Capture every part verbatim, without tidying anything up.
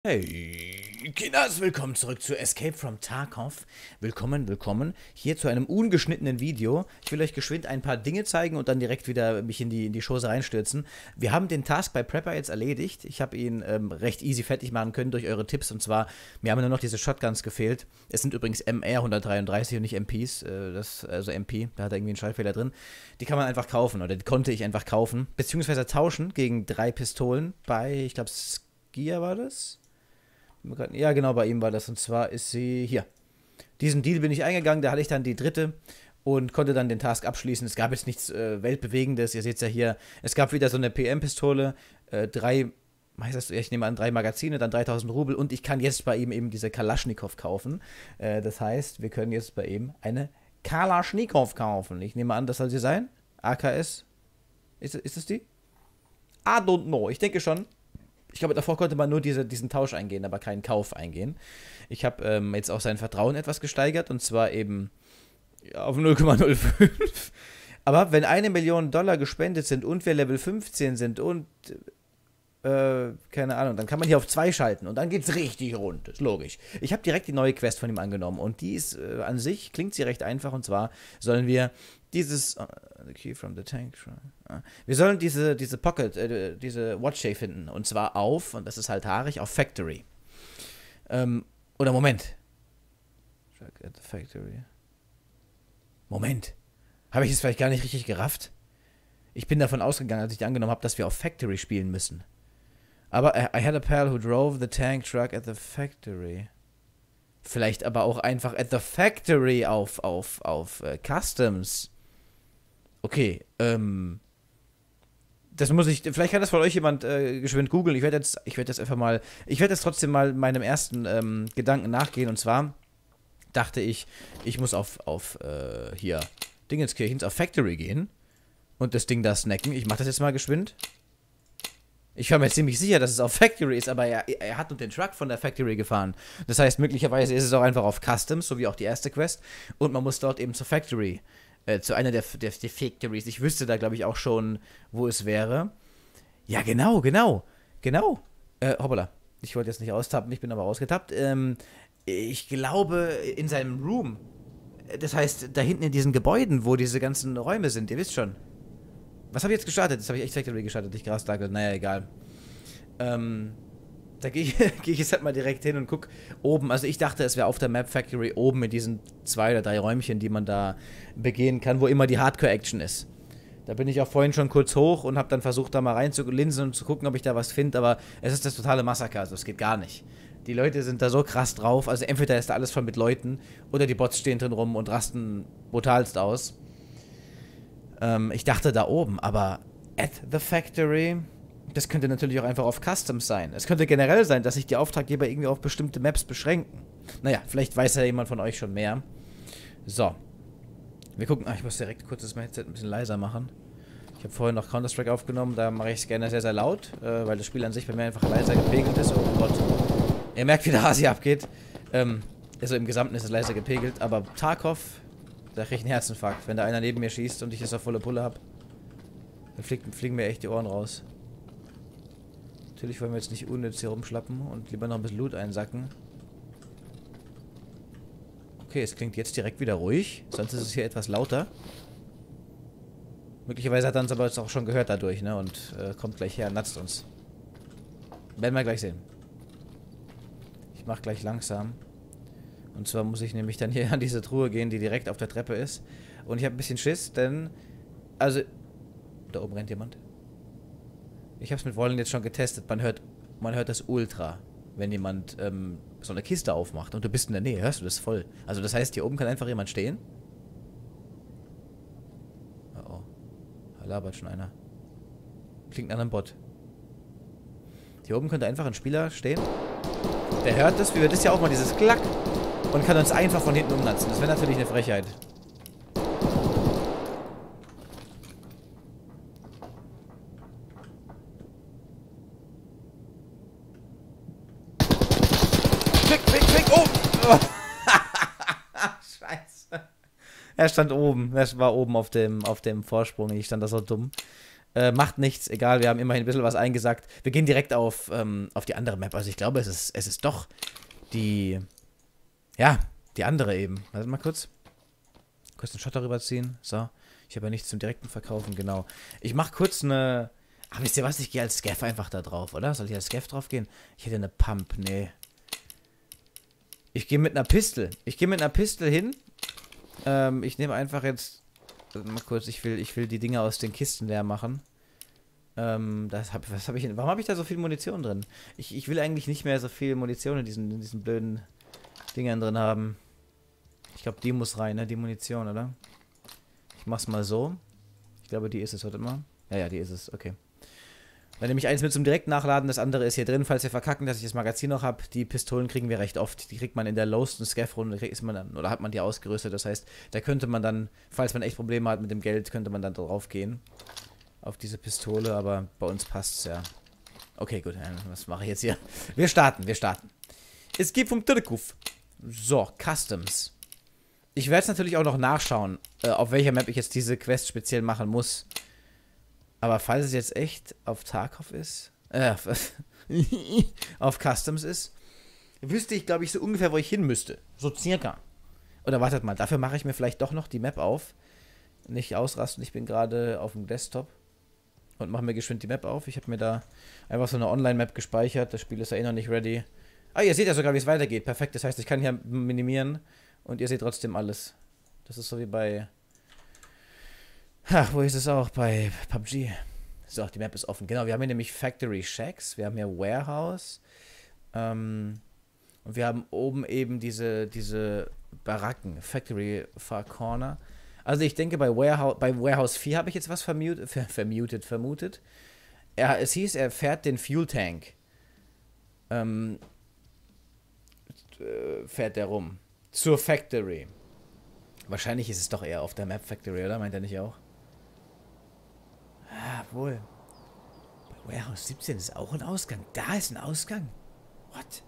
Hey, Kinders, willkommen zurück zu Escape from Tarkov. Willkommen, willkommen hier zu einem ungeschnittenen Video. Ich will euch geschwind ein paar Dinge zeigen und dann direkt wieder mich in die, in die Chose reinstürzen. Wir haben den Task bei Prepper jetzt erledigt. Ich habe ihn ähm, recht easy fertig machen können durch eure Tipps. Und zwar, mir haben nur noch diese Shotguns gefehlt. Es sind übrigens M R hundertdreiunddreißig und nicht M Ps. Äh, das, also M P, da hat er irgendwie einen Schreibfehler drin. Die kann man einfach kaufen oder die konnte ich einfach kaufen. Beziehungsweise tauschen gegen drei Pistolen bei, ich glaube, Skia war das? Ja, genau, bei ihm war das. Und zwar ist sie hier. Diesen Deal bin ich eingegangen, da hatte ich dann die dritte und konnte dann den Task abschließen. Es gab jetzt nichts äh, Weltbewegendes. Ihr seht es ja hier. Es gab wieder so eine P M-Pistole, äh, drei, heißt das, ich nehme an, drei Magazine, dann dreitausend Rubel und ich kann jetzt bei ihm eben diese Kalaschnikow kaufen. Äh, das heißt, wir können jetzt bei ihm eine Kalaschnikow kaufen. Ich nehme an, das soll sie sein. A K S. Ist, ist es die? I don't know. Ich denke schon. Ich glaube, davor konnte man nur diese, diesen Tausch eingehen, aber keinen Kauf eingehen. Ich habe ähm, jetzt auch sein Vertrauen etwas gesteigert und zwar eben auf null Komma null fünf. Aber wenn eine Million Dollar gespendet sind und wir Level fünfzehn sind und äh, keine Ahnung, dann kann man hier auf zwei schalten und dann geht's richtig rund. Ist logisch. Ich habe direkt die neue Quest von ihm angenommen und die ist äh, an sich, klingt sie recht einfach und zwar sollen wir dieses uh, the key from the tank. Uh, wir sollen diese, diese Pocket, äh, diese Watch finden und zwar auf, und das ist halt haarig, auf Factory. Ähm, oder Moment. At the Factory. Moment. Habe ich es vielleicht gar nicht richtig gerafft? Ich bin davon ausgegangen, als ich die angenommen habe, dass wir auf Factory spielen müssen. Aber I, I had a pal who drove the tank truck at the factory. Vielleicht aber auch einfach at the factory auf, auf, auf uh, Customs. Okay, ähm. Das muss ich. Vielleicht kann das von euch jemand äh, geschwind googeln. Ich werde jetzt, ich werde jetzt einfach mal. Ich werde jetzt trotzdem mal meinem ersten ähm, Gedanken nachgehen. Und zwar dachte ich, ich muss auf, auf äh, hier Dingenskirchens auf Factory gehen und das Ding da snacken. Ich mache das jetzt mal geschwind. Ich war mir ziemlich sicher, dass es auf Factory ist, aber er, er hat nur den Truck von der Factory gefahren. Das heißt, möglicherweise ist es auch einfach auf Customs, so wie auch die erste Quest. Und man muss dort eben zur Factory, äh, zu einer der, der, der Factories. Ich wüsste da, glaube ich, auch schon, wo es wäre. Ja, genau, genau, genau. Äh, hoppala. Ich wollte jetzt nicht austappen, ich bin aber ausgetappt. Ähm, ich glaube, in seinem Room. Das heißt, da hinten in diesen Gebäuden, wo diese ganzen Räume sind, ihr wisst schon. Was habe ich jetzt gestartet? Jetzt habe ich echt Factory gestartet, nicht Grasdagel. Naja, egal. Ähm, da gehe ich, geh ich jetzt halt mal direkt hin und guck oben. Also ich dachte, es wäre auf der Map Factory oben in diesen zwei oder drei Räumchen, die man da begehen kann, wo immer die Hardcore-Action ist. Da bin ich auch vorhin schon kurz hoch und habe dann versucht, da mal reinzulinsen und zu gucken, ob ich da was finde. Aber es ist das totale Massaker, also es geht gar nicht. Die Leute sind da so krass drauf. Also entweder ist da alles voll mit Leuten oder die Bots stehen drin rum und rasten brutalst aus. Ich dachte da oben, aber at the factory, das könnte natürlich auch einfach auf Customs sein. Es könnte generell sein, dass sich die Auftraggeber irgendwie auf bestimmte Maps beschränken. Naja, vielleicht weiß ja jemand von euch schon mehr. So. Wir gucken, ach, ich muss direkt kurz das Headset ein bisschen leiser machen. Ich habe vorhin noch Counter-Strike aufgenommen, da mache ich es gerne sehr, sehr laut, äh, weil das Spiel an sich bei mir einfach leiser gepegelt ist. Oh Gott. Ihr merkt, wie der Hasi abgeht. Ähm, also im Gesamten ist es leiser gepegelt, aber Tarkov... Da krieg ich einen Herzinfarkt. Wenn da einer neben mir schießt und ich das auf volle Pulle hab, dann fliegen, fliegen mir echt die Ohren raus. Natürlich wollen wir jetzt nicht unnütz hier rumschlappen und lieber noch ein bisschen Loot einsacken. Okay, es klingt jetzt direkt wieder ruhig. Sonst ist es hier etwas lauter. Möglicherweise hat er uns aber jetzt auch schon gehört dadurch, ne? Und äh, kommt gleich her und natzt uns. Werden wir gleich sehen. Ich mach gleich langsam. Und zwar muss ich nämlich dann hier an diese Truhe gehen, die direkt auf der Treppe ist. Und ich habe ein bisschen Schiss, denn... Also... Da oben rennt jemand. Ich habe es mit Wollen jetzt schon getestet. Man hört, man hört das Ultra, wenn jemand ähm, so eine Kiste aufmacht. Und du bist in der Nähe, hörst du das voll. Also das heißt, hier oben kann einfach jemand stehen. Oh oh. Da labert schon einer. Klingt nach einem Bot. Hier oben könnte einfach ein Spieler stehen. Der hört das, wie wir das ja auch mal, dieses Klack. Und kann uns einfach von hinten umnatzen. Das wäre natürlich eine Frechheit. Klick, klick, klick, oh! Oh. Scheiße. Er stand oben. Er war oben auf dem, auf dem Vorsprung. Ich stand da so dumm. Äh, macht nichts, egal, wir haben immerhin ein bisschen was eingesackt. Wir gehen direkt auf, ähm, auf die andere Map. Also ich glaube, es ist, es ist doch die, ja, die andere eben. Warte mal kurz. Kurz den Schotter rüberziehen. So. Ich habe ja nichts zum direkten Verkaufen, genau. Ich mache kurz eine... Ach, wisst ihr was? Ich gehe als Scaff einfach da drauf, oder? Soll ich als Scaff drauf gehen? Ich hätte eine Pump, nee. Ich gehe mit einer Pistol. Ich gehe mit einer Pistol hin. Ähm, ich nehme einfach jetzt... Mal kurz, ich will, ich will die Dinger aus den Kisten leer machen. Ähm, das hab, was habe ich... Warum habe ich da so viel Munition drin? Ich, ich will eigentlich nicht mehr so viel Munition in diesen, in diesen blöden Dingern drin haben. Ich glaube, die muss rein, ne? Die Munition, oder? Ich mach's mal so. Ich glaube, die ist es, warte mal. Ja, ja, die ist es, okay. Dann nehme ich eins mit zum direkt nachladen, das andere ist hier drin, falls wir verkacken, dass ich das Magazin noch habe. Die Pistolen kriegen wir recht oft. Die kriegt man in der lowsten Scaff-Runde, ist man dann, oder hat man die ausgerüstet. Das heißt, da könnte man dann, falls man echt Probleme hat mit dem Geld, könnte man dann drauf gehen. Auf diese Pistole, aber bei uns passt's ja. Okay, gut, was mache ich jetzt hier? Wir starten, wir starten. Es geht vom Türkuf. So, Customs. Ich werde es natürlich auch noch nachschauen, äh, auf welcher Map ich jetzt diese Quest speziell machen muss. Aber falls es jetzt echt auf Tarkov ist, äh, auf Customs ist, wüsste ich, glaube ich, so ungefähr, wo ich hin müsste. So circa. Oder wartet mal, dafür mache ich mir vielleicht doch noch die Map auf. Nicht ausrasten, ich bin gerade auf dem Desktop. Und mache mir geschwind die Map auf. Ich habe mir da einfach so eine Online-Map gespeichert. Das Spiel ist ja eh noch nicht ready. Ah, ihr seht ja sogar, wie es weitergeht. Perfekt, das heißt, ich kann hier minimieren. Und ihr seht trotzdem alles. Das ist so wie bei... Ach, wo ist es auch? Bei P U B G. So, die Map ist offen. Genau, wir haben hier nämlich Factory Shacks. Wir haben hier Warehouse. Ähm, und wir haben oben eben diese, diese Baracken. Factory Far Corner. Also ich denke, bei Warehouse, bei Warehouse vier habe ich jetzt was vermutet, ver, vermutet, vermutet. Er, es hieß, er fährt den Fuel Tank. Ähm, fährt der rum. Zur Factory. Wahrscheinlich ist es doch eher auf der Map Factory, oder? Meint er nicht auch? Ah, wohl. Bei Warehouse siebzehn ist auch ein Ausgang. Da ist ein Ausgang. What?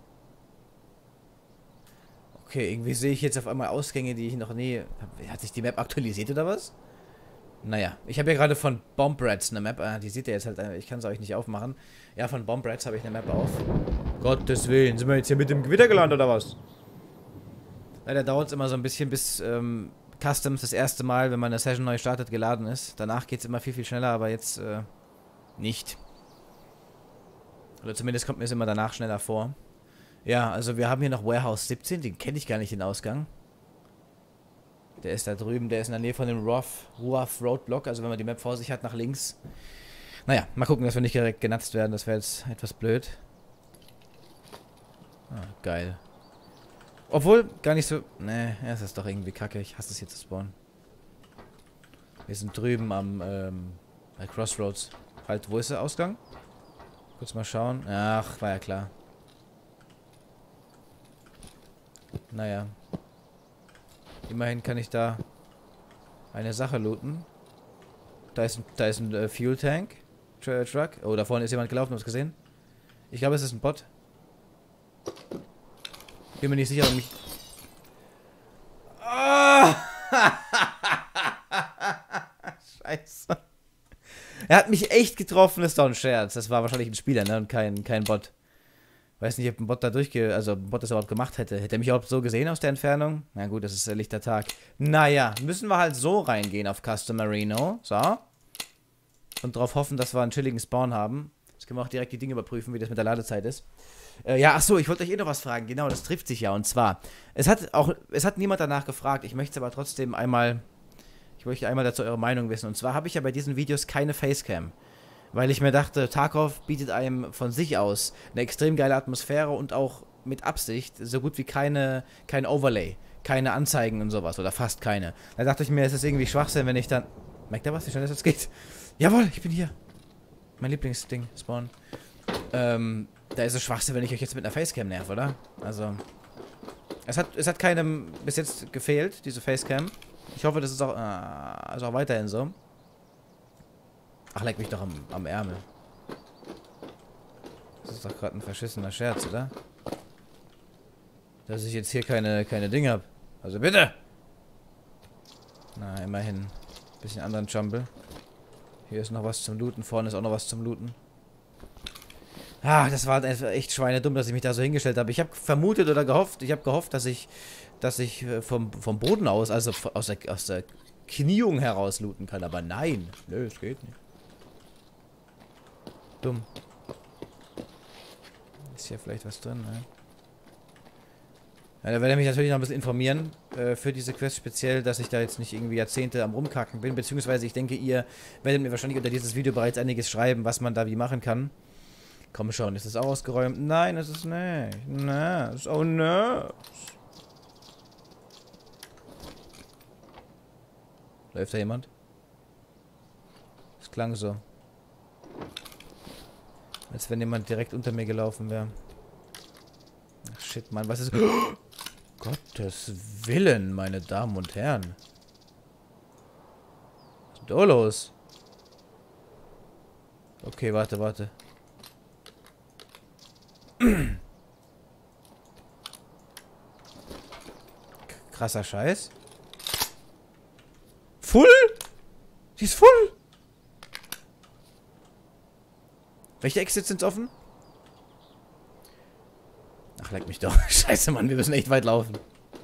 Okay, irgendwie sehe ich jetzt auf einmal Ausgänge, die ich noch nie... Hat sich die Map aktualisiert oder was? Naja, ich habe ja gerade von Bomb Rats eine Map. Ah, die seht ihr jetzt halt. Ich kann es euch nicht aufmachen. Ja, von Bomb Rats habe ich eine Map auf. Gottes Willen. Sind wir jetzt hier mit dem Gewitter gelandet oder was? Leider dauert es immer so ein bisschen, bis ähm, Customs das erste Mal, wenn man eine Session neu startet, geladen ist. Danach geht es immer viel, viel schneller, aber jetzt äh, nicht. Oder zumindest kommt mir es immer danach schneller vor. Ja, also wir haben hier noch Warehouse siebzehn, den kenne ich gar nicht, den Ausgang. Der ist da drüben, der ist in der Nähe von dem Ruff, Ruff Roadblock, also wenn man die Map vor sich hat, nach links. Naja, mal gucken, dass wir nicht direkt genatzt werden, das wäre jetzt etwas blöd. Ah, geil. Obwohl, gar nicht so... Ne, es ist doch irgendwie kacke. Ich hasse es hier zu spawnen. Wir sind drüben am, ähm, bei Crossroads. Halt, wo ist der Ausgang? Kurz mal schauen. Ach, war ja klar. Naja. Immerhin kann ich da eine Sache looten. Da ist ein, da ist ein äh, Fuel Tank. Tr Truck. Oh, da vorne ist jemand gelaufen, hast du gesehen? Ich glaube, es ist ein Bot. Bin mir nicht sicher, ob mich... Oh! Scheiße. Er hat mich echt getroffen, ist doch ein Scherz. Das war wahrscheinlich ein Spieler, ne? Und kein, kein Bot. Weiß nicht, ob ein Bot da durchge... Also, ein Bot das überhaupt gemacht hätte. Hätte er mich überhaupt so gesehen aus der Entfernung? Na gut, das ist der lichter Tag. Naja, müssen wir halt so reingehen auf Custom Marino. So. Und darauf hoffen, dass wir einen chilligen Spawn haben. Jetzt können wir auch direkt die Dinge überprüfen, wie das mit der Ladezeit ist. Äh, ja, achso, ich wollte euch eh noch was fragen. Genau, das trifft sich ja. Und zwar, es hat auch, es hat niemand danach gefragt. Ich möchte es aber trotzdem einmal, ich möchte einmal dazu eure Meinung wissen. Und zwar habe ich ja bei diesen Videos keine Facecam. Weil ich mir dachte, Tarkov bietet einem von sich aus eine extrem geile Atmosphäre und auch mit Absicht so gut wie keine, kein Overlay. Keine Anzeigen und sowas. Oder fast keine. Da dachte ich mir, es ist irgendwie Schwachsinn, wenn ich dann... Merkt ihr was, wie schnell das jetzt geht? Jawohl, ich bin hier. Mein Lieblingsding, Spawn. Ähm, da ist es Schwachsinn, wenn ich euch jetzt mit einer Facecam nerv, oder? Also, es hat, es hat keinem bis jetzt gefehlt, diese Facecam. Ich hoffe, das ist auch, äh, ist auch weiterhin so. Ach, leck mich doch am, am Ärmel. Das ist doch gerade ein verschissener Scherz, oder? Dass ich jetzt hier keine, keine Dinge habe. Also bitte! Na, immerhin. Bisschen anderen Jumble. Hier ist noch was zum Looten. Vorne ist auch noch was zum Looten. Ah, das war echt schweinedumm, dass ich mich da so hingestellt habe. Ich habe vermutet oder gehofft, ich habe gehofft, dass ich, dass ich vom, vom Boden aus, also aus der, aus der Kniung heraus looten kann. Aber nein. Nö, es geht nicht. Dumm. Ist hier vielleicht was drin, ne? Ja, da werde ich mich natürlich noch ein bisschen informieren äh, für diese Quest speziell, dass ich da jetzt nicht irgendwie Jahrzehnte am Rumkacken bin, beziehungsweise ich denke, ihr werdet mir wahrscheinlich unter dieses Video bereits einiges schreiben, was man da wie machen kann. Komm schon, ist es auch ausgeräumt? Nein, ist es nicht. Nerves. Oh, Nerves. Läuft da jemand? Es klang so. Als wenn jemand direkt unter mir gelaufen wäre. Ach shit, Mann, was ist... Gottes Willen, meine Damen und Herren. Was ist denn da los? Okay, warte, warte. Krasser Scheiß. Full? Die ist full. Welche Exits sind offen? Ach, leck mich doch. Scheiße, Mann, wir müssen echt weit laufen.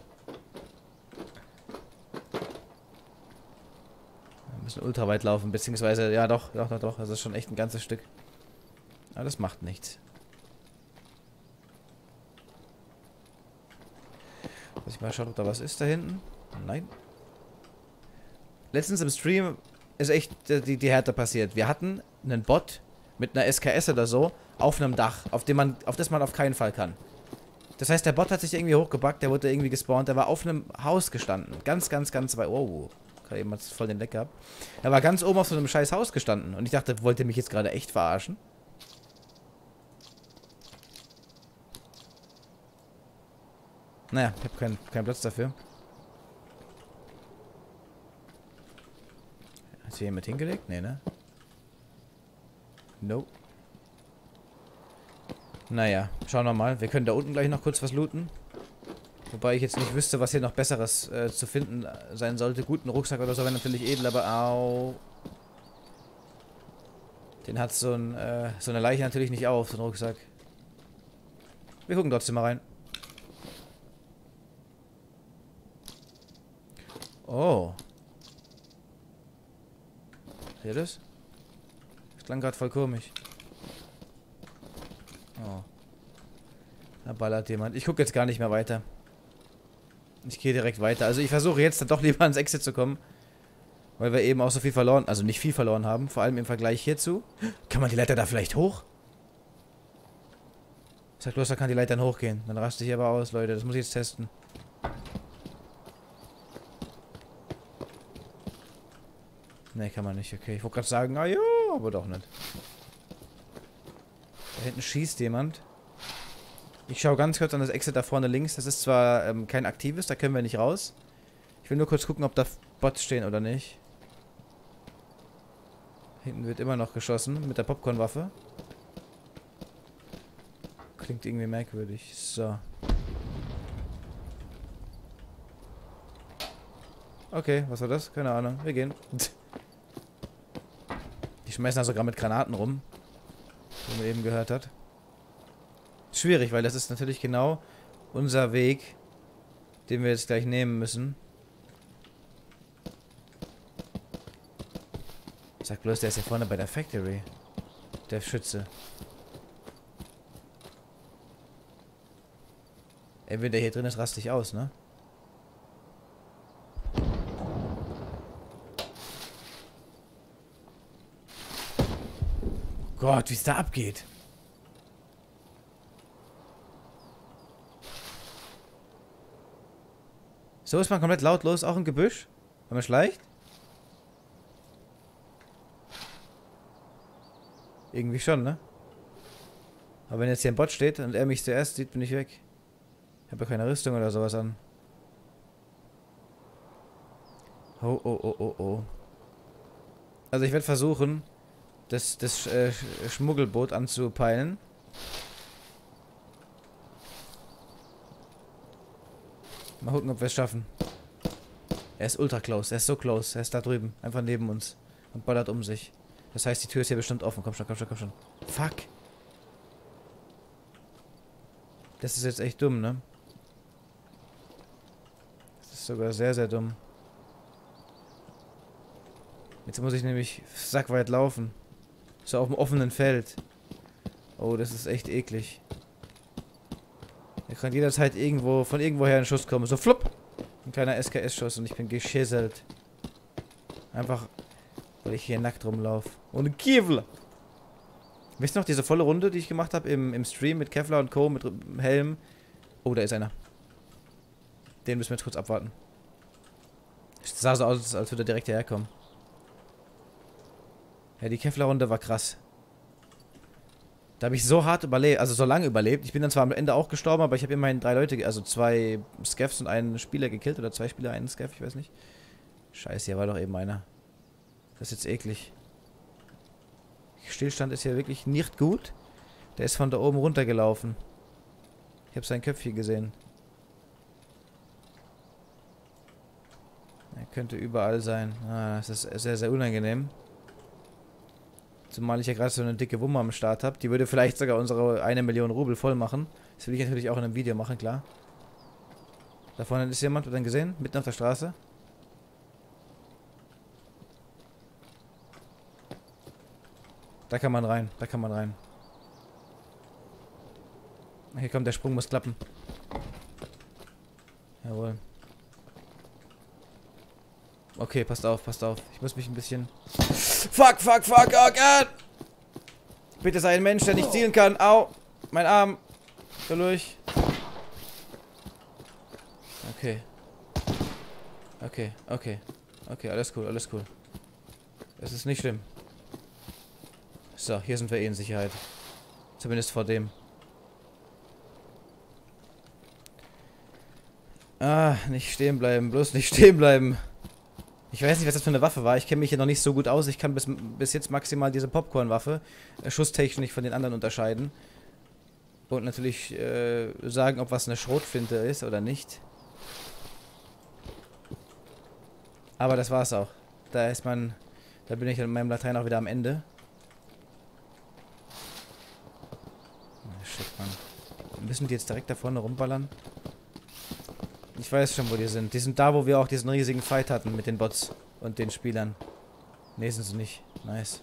Wir müssen ultra weit laufen, beziehungsweise, ja doch, doch, doch, doch. Das ist schon echt ein ganzes Stück. Aber das macht nichts. Lass ich mal schauen, ob da was ist da hinten. Nein. Letztens im Stream ist echt die, die Härte passiert. Wir hatten einen Bot mit einer S K S oder so auf einem Dach, auf dem man, auf das man auf keinen Fall kann. Das heißt, der Bot hat sich irgendwie hochgebackt, der wurde irgendwie gespawnt, der war auf einem Haus gestanden. Ganz, ganz, ganz weit. Oh, gerade eben hat voll den Leck gehabt. Er war ganz oben auf so einem scheiß Haus gestanden. Und ich dachte, wollt ihr mich jetzt gerade echt verarschen? Naja, ich habe keinen keinen Platz dafür. Hat hier jemand hingelegt? Nee, ne? No. Naja, schauen wir mal. Wir können da unten gleich noch kurz was looten. Wobei ich jetzt nicht wüsste, was hier noch Besseres äh, zu finden sein sollte. Guten Rucksack oder so wäre natürlich edel, aber au. Den hat so, ein, äh, so eine Leiche natürlich nicht auf, so ein Rucksack. Wir gucken trotzdem mal rein. Oh. Seht ihr das? Das klang gerade voll komisch. Oh. Da ballert jemand. Ich gucke jetzt gar nicht mehr weiter. Ich gehe direkt weiter. Also ich versuche jetzt dann doch lieber ans Exit zu kommen. Weil wir eben auch so viel verloren, also nicht viel verloren haben. Vor allem im Vergleich hierzu. Kann man die Leiter da vielleicht hoch? Sag bloß, da kann die Leiter dann hochgehen. Dann raste ich aber aus, Leute. Das muss ich jetzt testen. Ne, kann man nicht. Okay, ich wollte gerade sagen, ah ja, aber doch nicht. Da hinten schießt jemand. Ich schaue ganz kurz an das Exit da vorne links. Das ist zwar ähm, kein aktives, da können wir nicht raus. Ich will nur kurz gucken, ob da Bots stehen oder nicht. Hinten wird immer noch geschossen mit der Popcornwaffe. Klingt irgendwie merkwürdig. So. Okay, was war das? Keine Ahnung. Wir gehen. Die schmeißen da sogar mit Granaten rum. Wie man eben gehört hat. Schwierig, weil das ist natürlich genau unser Weg, den wir jetzt gleich nehmen müssen. Sag bloß, der ist ja vorne bei der Factory. Der Schütze. Ey, wenn der hier drin ist, raste ich aus, ne? Oh Gott, wie es da abgeht. So ist man komplett lautlos, auch im Gebüsch, wenn man schleicht. Irgendwie schon, ne? Aber wenn jetzt hier ein Bot steht und er mich zuerst sieht, bin ich weg. Ich habe ja keine Rüstung oder sowas an. Oh, oh, oh, oh, oh. Also ich werde versuchen, das, das äh, Schmuggelboot anzupeilen. Mal gucken, ob wir es schaffen. Er ist ultra close, er ist so close, er ist da drüben, einfach neben uns und ballert um sich. Das heißt, die Tür ist hier bestimmt offen. Komm schon, komm schon, komm schon. Fuck. Das ist jetzt echt dumm, ne? Das ist sogar sehr, sehr dumm. Jetzt muss ich nämlich sackweit laufen. So auf dem offenen Feld. Oh, das ist echt eklig. Da kann jederzeit irgendwo, von irgendwoher ein Schuss kommen. So flupp! Ein kleiner S K S-Schuss und ich bin geschisselt. Einfach, weil ich hier nackt rumlaufe. Ohne Kevlar. Wisst ihr noch diese volle Runde, die ich gemacht habe im, im Stream mit Kevlar und Co. mit Helm? Oh, da ist einer. Den müssen wir jetzt kurz abwarten. Es sah so aus, als würde er direkt hierher kommen. Ja, die Kevlar-Runde war krass. Da habe ich so hart überlebt, also so lange überlebt. Ich bin dann zwar am Ende auch gestorben, aber ich habe immerhin drei Leute, also zwei Scavs und einen Spieler gekillt. Oder zwei Spieler, einen Scav, ich weiß nicht. Scheiße, hier war doch eben einer. Das ist jetzt eklig. Stillstand ist hier wirklich nicht gut. Der ist von da oben runtergelaufen. Ich habe sein Köpfchen gesehen. Er könnte überall sein. Ah, das ist sehr, sehr unangenehm. Zumal ich ja gerade so eine dicke Wumme am Start habe. Die würde vielleicht sogar unsere eine Million Rubel voll machen. Das will ich natürlich auch in einem Video machen, klar. Da vorne ist jemand, wird dann gesehen, mitten auf der Straße. Da kann man rein, da kann man rein. Hier kommt, der Sprung muss klappen. Jawohl. Okay, passt auf, passt auf. Ich muss mich ein bisschen... Fuck, fuck, fuck, oh Gott! Bitte sei ein Mensch, der nicht zielen kann. Au! Mein Arm! So durch. Okay. Okay, okay. Okay, alles cool, alles cool. Es ist nicht schlimm. So, hier sind wir eh in Sicherheit. Zumindest vor dem. Ah, nicht stehen bleiben. Bloß nicht stehen bleiben. Ich weiß nicht, was das für eine Waffe war. Ich kenne mich hier noch nicht so gut aus. Ich kann bis, bis jetzt maximal diese Popcorn-Waffe äh, schusstechnisch von den anderen unterscheiden. Und natürlich äh, sagen, ob was eine Schrotflinte ist oder nicht. Aber das war's auch. Da ist man... Da bin ich in meinem Latein auch wieder am Ende. Oh, shit, Mann. Müssen die jetzt direkt da vorne rumballern? Ich weiß schon, wo die sind. Die sind da, wo wir auch diesen riesigen Fight hatten mit den Bots und den Spielern. Ne, sind sie nicht. Nice.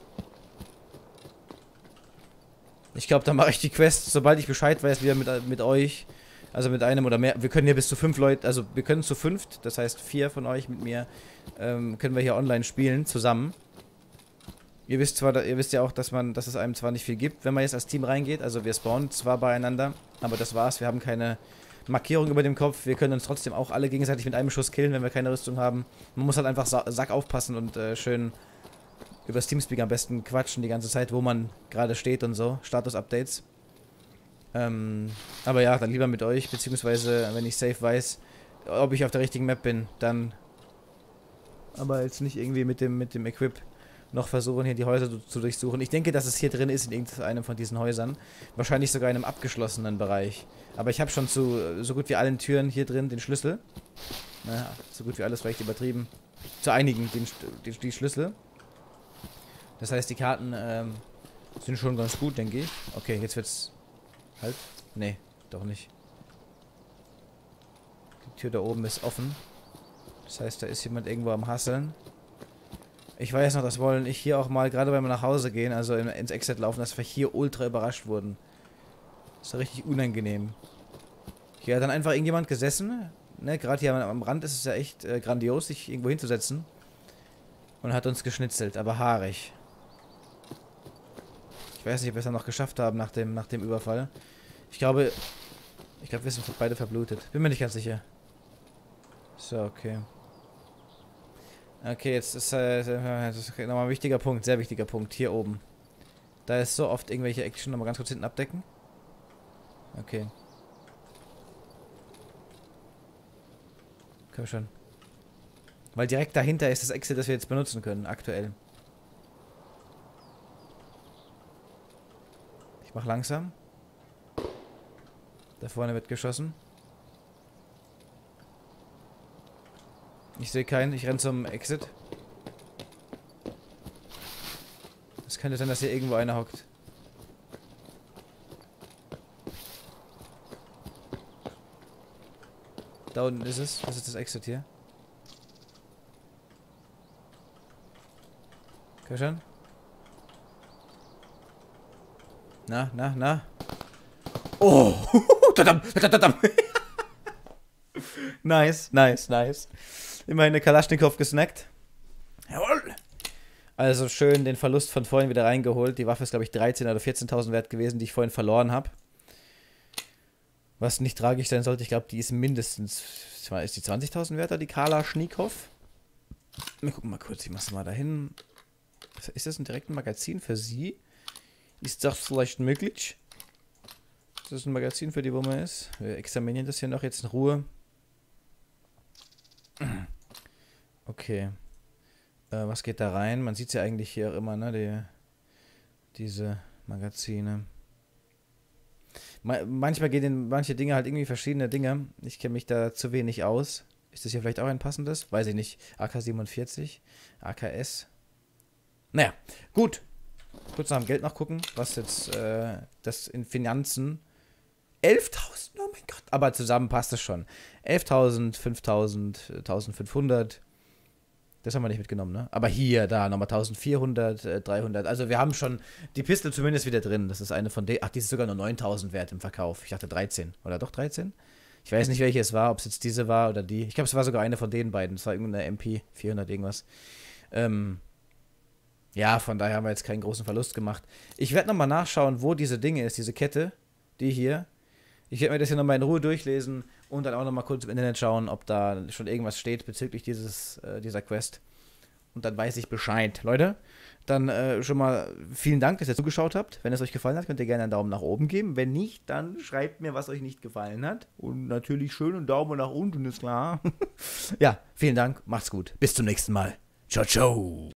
Ich glaube, da mache ich die Quest, sobald ich Bescheid weiß, wieder mit, mit euch. Also mit einem oder mehr. Wir können hier bis zu fünf Leute, also wir können zu fünft, das heißt vier von euch mit mir, ähm, können wir hier online spielen, zusammen. Ihr wisst zwar, ihr wisst ja auch, dass man, dass es einem zwar nicht viel gibt, wenn man jetzt als Team reingeht. Also wir spawnen zwar beieinander, aber das war's. Wir haben keine Markierung über dem Kopf. Wir können uns trotzdem auch alle gegenseitig mit einem Schuss killen, wenn wir keine Rüstung haben. Man muss halt einfach sa sack aufpassen und äh, schön übers Teamspeak am besten quatschen die ganze Zeit, wo man gerade steht und so. Status-Updates. Ähm, aber ja, dann lieber mit euch, beziehungsweise wenn ich safe weiß, ob ich auf der richtigen Map bin, dann aber jetzt nicht irgendwie mit dem, mit dem Equip noch versuchen, hier die Häuser zu, zu durchsuchen. Ich denke, dass es hier drin ist, in irgendeinem von diesen Häusern. Wahrscheinlich sogar in einem abgeschlossenen Bereich. Aber ich habe schon zu so gut wie allen Türen hier drin den Schlüssel. Na, so gut wie alles vielleicht übertrieben. Zu einigen den, die, die Schlüssel. Das heißt, die Karten ähm, sind schon ganz gut, denke ich. Okay, jetzt wird's... Halt? Nee, doch nicht. Die Tür da oben ist offen. Das heißt, da ist jemand irgendwo am Hasseln. Ich weiß noch, das wollen ich hier auch mal, gerade wenn wir nach Hause gehen, also in, ins Exit laufen, dass wir hier ultra überrascht wurden. Das ist ja richtig unangenehm. Hier hat dann einfach irgendjemand gesessen, ne, gerade hier am Rand ist es ja echt äh, grandios, sich irgendwo hinzusetzen. Und hat uns geschnitzelt, aber haarig. Ich weiß nicht, ob wir es dann noch geschafft haben nach dem, nach dem Überfall. Ich glaube, ich glaube, wir sind beide verblutet. Bin mir nicht ganz sicher. So, okay. Okay, jetzt ist, äh, das ist nochmal ein wichtiger Punkt, sehr wichtiger Punkt, hier oben. Da ist so oft irgendwelche Action, nochmal ganz kurz hinten abdecken. Okay. Komm schon. Weil direkt dahinter ist das Exit, das wir jetzt benutzen können, aktuell. Ich mach langsam. Da vorne wird geschossen. Ich sehe keinen, ich renn zum Exit. Könnte sein, dass hier irgendwo einer hockt. Da unten ist es. Das ist das Exit hier. Komm schon. Na, na, na. Oh! Tadam, tadam. Nice, nice, nice. Immerhin eine Kalaschnikow gesnackt. Jawohl! Also schön den Verlust von vorhin wieder reingeholt. Die Waffe ist, glaube ich, dreizehn oder vierzehntausend wert gewesen, die ich vorhin verloren habe. Was nicht tragisch sein sollte. Ich glaube, die ist mindestens... Ist die zwanzigtausend wert, die Kalaschnikow? Wir gucken mal kurz. Ich mach's mal dahin. Ist das ein direktes Magazin für sie? Ist das vielleicht möglich? Ist das ein Magazin für die, wo man ist? Wir examinieren das hier noch jetzt in Ruhe. Okay. Äh, was geht da rein? Man sieht es ja eigentlich hier auch immer, ne? Die, diese Magazine. Ma manchmal gehen in manche Dinge halt irgendwie verschiedene Dinge. Ich kenne mich da zu wenig aus. Ist das hier vielleicht auch ein passendes? Weiß ich nicht. A K siebenundvierzig? A K S? Naja, gut. Kurz nach dem Geld noch gucken, was jetzt äh, das in Finanzen... elftausend? Oh mein Gott. Aber zusammen passt es schon. elftausend, fünftausend, eintausendfünfhundert. Das haben wir nicht mitgenommen, ne? Aber hier, da, nochmal eintausendvierhundert, äh, dreihundert. Also wir haben schon die Pistole zumindest wieder drin. Das ist eine von denen. Ach, die ist sogar nur neuntausend wert im Verkauf. Ich dachte dreizehn. Oder doch dreizehn? Ich weiß nicht, welche es war. Ob es jetzt diese war oder die. Ich glaube, es war sogar eine von den beiden. Es war irgendeine M P vierhundert irgendwas. Ähm... Ja, von daher haben wir jetzt keinen großen Verlust gemacht. Ich werde nochmal nachschauen, wo diese Dinge ist, diese Kette. Die hier. Ich werde mir das hier nochmal in Ruhe durchlesen und dann auch nochmal kurz im Internet schauen, ob da schon irgendwas steht bezüglich dieses, äh, dieser Quest. Und dann weiß ich Bescheid. Leute, dann äh, schon mal vielen Dank, dass ihr zugeschaut habt. Wenn es euch gefallen hat, könnt ihr gerne einen Daumen nach oben geben. Wenn nicht, dann schreibt mir, was euch nicht gefallen hat. Und natürlich schön einen Daumen nach unten, ist klar. Ja, vielen Dank, macht's gut. Bis zum nächsten Mal. Ciao, ciao.